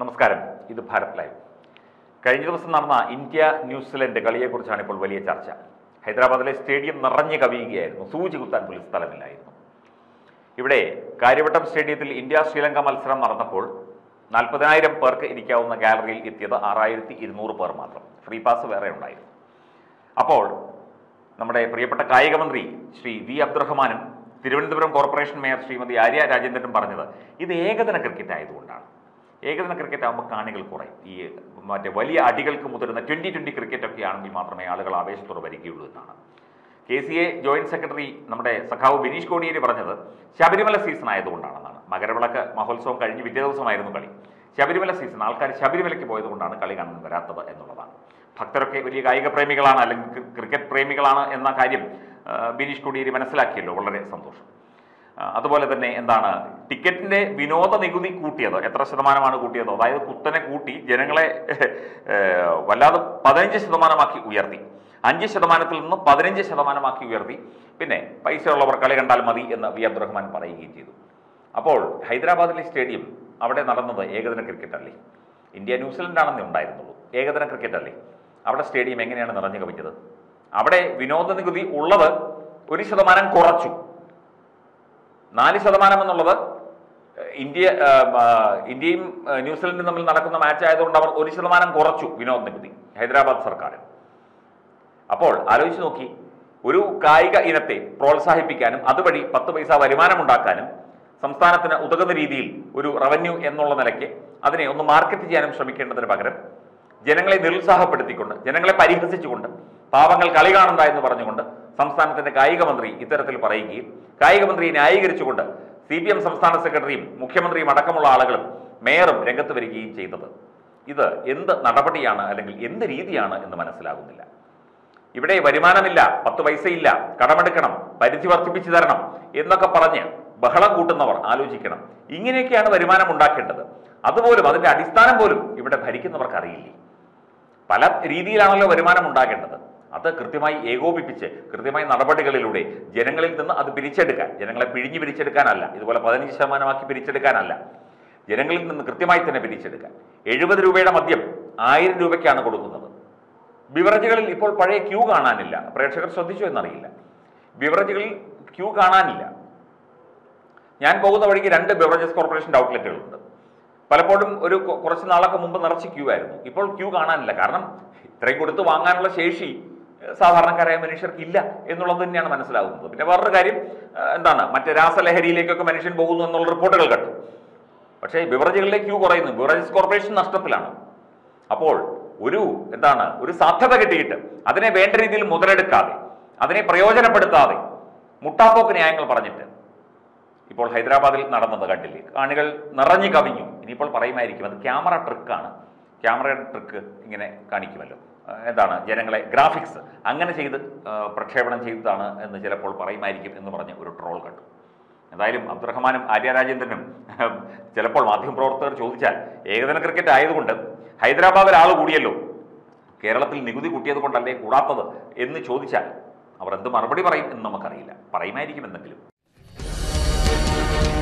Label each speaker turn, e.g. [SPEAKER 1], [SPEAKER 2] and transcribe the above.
[SPEAKER 1] നമസ്കാരം, ഇത് ഭാരത് ലൈവ്. കഴിഞ്ഞ ദിവസം നടന്ന ഇന്ത്യ ന്യൂസിലൻഡ് കളിയെക്കുറിച്ചാണ് ഇപ്പോൾ വലിയ ചർച്ച. ഹൈദരാബാദിലെ സ്റ്റേഡിയം നിറഞ്ഞു കവിയുകയായിരുന്നു. സൂചി കുത്താൻ പോലും സ്ഥലമില്ലായിരുന്നു. ഇവിടെ കാര്യവട്ടം സ്റ്റേഡിയത്തിൽ ഇന്ത്യ ശ്രീലങ്ക മത്സരം നടന്നപ്പോൾ 40,000 പേർക്ക് ഇരിക്കാവുന്ന ഗാലറിയിൽ എത്തിയത് 6,200 പേർ മാത്രം. ഫ്രീ പാസ് വേറെ ഉണ്ടായിരുന്നു. അപ്പോൾ നമ്മുടെ പ്രിയപ്പെട്ട കായിക മന്ത്രി ശ്രീ വി അബ്ദുറഹ്മാനും തിരുവനന്തപുരം കോർപ്പറേഷൻ മേയർ ശ്രീമതി ആര്യ രാജേന്ദ്രനും പറഞ്ഞത് ഇത് ഏകദിന ക്രിക്കറ്റ് ആയതുകൊണ്ടാണ്. ഏകദിന ക്രിക്കറ്റ് ആകുമ്പോൾ കാണികൾ കുറയും. ഈ മറ്റേ വലിയ അടികൾക്ക് മുതിരുന്ന 2020 ക്രിക്കറ്റ് ഒക്കെ ആണെങ്കിൽ മാത്രമേ ആളുകൾ ആവേശത്തോടെ വരികയുള്ളൂ എന്നാണ്. KCA ജോയിന്റ് സെക്രട്ടറി നമ്മുടെ സഖാവ് ബിനീഷ് കോടിയേരി പറഞ്ഞത് ശബരിമല സീസൺ ആയതുകൊണ്ടാണെന്നാണ്. മകരവിളക്ക് മഹോത്സവം കഴിഞ്ഞ് പിറ്റേ ദിവസമായിരുന്നു കളി. ശബരിമല സീസൺ, ആൾക്കാർ ശബരിമലയ്ക്ക് പോയതുകൊണ്ടാണ് കളി കാണാൻ വരാത്തത് എന്നുള്ളതാണ്. ഭക്തരൊക്കെ വലിയ കായിക പ്രേമികളാണ്, അല്ലെങ്കിൽ ക്രിക്കറ്റ് പ്രേമികളാണ് എന്ന കാര്യം ബിനീഷ് കോടിയേരി മനസ്സിലാക്കിയല്ലോ, വളരെ സന്തോഷം. അതുപോലെ തന്നെ എന്താണ് ടിക്കറ്റിന്റെ വിനോദ നികുതി കൂട്ടിയത്, എത്ര ശതമാനമാണ് കൂട്ടിയത്? അതായത് കുത്തനെ കൂട്ടി ജനങ്ങളെ വല്ലാതെ 15% ഉയർത്തി. 5% നിന്ന് 15% ഉയർത്തി. പിന്നെ പൈസ ഉള്ളവർ കളി കണ്ടാൽ മതി എന്ന് വി അബ്ദുറഹ്മാൻ പറയുകയും ചെയ്തു. അപ്പോൾ ഹൈദരാബാദിലെ സ്റ്റേഡിയം അവിടെ നടന്നത് ഏകദിന ക്രിക്കറ്റ് അല്ലേ? ഇന്ത്യ ന്യൂസിലൻഡ് ആണെന്നേ ഉണ്ടായിരുന്നുള്ളൂ. ഏകദിന ക്രിക്കറ്റ് അല്ലേ? അവിടെ സ്റ്റേഡിയം എങ്ങനെയാണ് നിറഞ്ഞു കവിഞ്ഞത്? അവിടെ വിനോദ നികുതി ഉള്ളത് 1% കുറച്ചു. 4% എന്നുള്ളത് ഇന്ത്യയും ന്യൂസിലൻഡും തമ്മിൽ നടക്കുന്ന മാച്ച് ആയതുകൊണ്ട് അവർ 1% കുറച്ചു വിനോദ നികുതി ഹൈദരാബാദ് സർക്കാർ. അപ്പോൾ ആലോചിച്ച് നോക്കി, ഒരു കായിക ഇനത്തെ പ്രോത്സാഹിപ്പിക്കാനും അതുവഴി 10 പൈസ വരുമാനമുണ്ടാക്കാനും സംസ്ഥാനത്തിന് ഉതകുന്ന രീതിയിൽ ഒരു റവന്യൂ എന്നുള്ള നിലയ്ക്ക് അതിനെ ഒന്ന് മാർക്കറ്റ് ചെയ്യാനും ശ്രമിക്കേണ്ടതിന് പകരം ജനങ്ങളെ നിരുത്സാഹപ്പെടുത്തിക്കൊണ്ട്, ജനങ്ങളെ പരിഹസിച്ചുകൊണ്ട്, പാവങ്ങൾ കളി കാണണ്ട എന്ന് പറഞ്ഞുകൊണ്ട് സംസ്ഥാനത്തിന്റെ കായിക മന്ത്രി ഇത്തരത്തിൽ പറയുകയും കായിക മന്ത്രിയെ ന്യായീകരിച്ചുകൊണ്ട് CPM സംസ്ഥാന സെക്രട്ടറിയും മുഖ്യമന്ത്രിയും അടക്കമുള്ള ആളുകളും മേയറും രംഗത്ത് വരികയും ചെയ്തത് ഇത് എന്ത് നടപടിയാണ്, അല്ലെങ്കിൽ എന്ത് രീതിയാണ് എന്ന് മനസ്സിലാകുന്നില്ല. ഇവിടെ വരുമാനമില്ല, 10 പൈസയില്ല, കടമെടുക്കണം, പരിധി വർദ്ധിപ്പിച്ചു തരണം എന്നൊക്കെ പറഞ്ഞ് ബഹളം കൂട്ടുന്നവർ ആലോചിക്കണം. ഇങ്ങനെയൊക്കെയാണ് വരുമാനം ഉണ്ടാക്കേണ്ടത്. അതുപോലും അതിന്റെ അടിസ്ഥാനം പോലും ഇവിടെ ഭരിക്കുന്നവർക്ക് അറിയില്ലേ. പല രീതിയിലാണല്ലോ വരുമാനം ഉണ്ടാകേണ്ടത്. അത് കൃത്യമായി ഏകോപിപ്പിച്ച് കൃത്യമായ നടപടികളിലൂടെ ജനങ്ങളിൽ നിന്ന് അത് പിരിച്ചെടുക്കാൻ, ജനങ്ങളെ പിഴിഞ്ഞു പിരിച്ചെടുക്കാനല്ല, ഇതുപോലെ 15% പിരിച്ചെടുക്കാനല്ല, ജനങ്ങളിൽ നിന്ന് കൃത്യമായി തന്നെ പിരിച്ചെടുക്കാൻ. 70 രൂപയുടെ മദ്യം 1000 രൂപയ്ക്കാണ് കൊടുക്കുന്നത്. ബിവറേജുകളിൽ ഇപ്പോൾ പഴയ ക്യൂ കാണാനില്ല. പ്രേക്ഷകർ ശ്രദ്ധിച്ചു എന്നറിയില്ല. ബിവറേജുകളിൽ ക്യൂ കാണാനില്ല. ഞാൻ പോകുന്ന വഴിക്ക് 2 ബിവറേജസ് കോർപ്പറേഷൻ്റെ ഔട്ട്ലെറ്റുകളുണ്ട്. പലപ്പോഴും കുറച്ച് നാളൊക്കെ മുമ്പ് നിറച്ച് ക്യൂ ആയിരുന്നു. ഇപ്പോൾ ക്യൂ കാണാനില്ല. കാരണം ഇത്രയും കൊടുത്ത് വാങ്ങാനുള്ള ശേഷി സാധാരണക്കാരായ മനുഷ്യർക്ക് ഇല്ല എന്നുള്ളത് തന്നെയാണ് മനസ്സിലാകുന്നത്. പിന്നെ വേറൊരു കാര്യം എന്താണ്, മറ്റേ രാസലഹരിയിലേക്കൊക്കെ മനുഷ്യൻ പോകുന്നു എന്നുള്ള റിപ്പോർട്ടുകൾ കണ്ടു. പക്ഷേ ബിവറേജുകളിലെ ക്യൂ കുറയുന്നു. ബിവറേജസ് കോർപ്പറേഷൻ നഷ്ടത്തിലാണ്. അപ്പോൾ ഒരു സാധ്യത കിട്ടിയിട്ട് അതിനെ വേണ്ട രീതിയിൽ മുതലെടുക്കാതെ, അതിനെ പ്രയോജനപ്പെടുത്താതെ മുട്ടാപ്പോക്ക് ന്യായങ്ങൾ പറഞ്ഞിട്ട് ഇപ്പോൾ ഹൈദരാബാദിൽ നടന്നത് കണ്ടില്ലേ? കാണികൾ നിറഞ്ഞു കവിഞ്ഞു. ഇനിയിപ്പോൾ പറയുമായിരിക്കും അത് ക്യാമറ ട്രിക്കാണ്, ക്യാമറയുടെ ട്രിക്ക് ഇങ്ങനെ കാണിക്കുമല്ലോ, ജനങ്ങളെ ഗ്രാഫിക്സ് അങ്ങനെ ചെയ്ത് പ്രക്ഷേപണം ചെയ്തതാണ് എന്ന് ചിലപ്പോൾ പറയുമായിരിക്കും എന്ന് പറഞ്ഞ് ഒരു ട്രോൾ കണ്ടു. എന്തായാലും അബ്ദുറഹ്മാനും ആര്യ രാജേന്ദ്രനും ചിലപ്പോൾ മാധ്യമപ്രവർത്തകർ ചോദിച്ചാൽ ഏകദിന ക്രിക്കറ്റ് ആയതുകൊണ്ട് ഹൈദരാബാദിൽ ആൾ കൂടിയല്ലോ, കേരളത്തിൽ നികുതി കൂട്ടിയത് കൊണ്ടല്ലേ കൂടാത്തത് എന്ന് ചോദിച്ചാൽ അവർ എന്ത് മറുപടി പറയും എന്ന് നമുക്കറിയില്ല. പറയുമായിരിക്കും എന്തെങ്കിലും.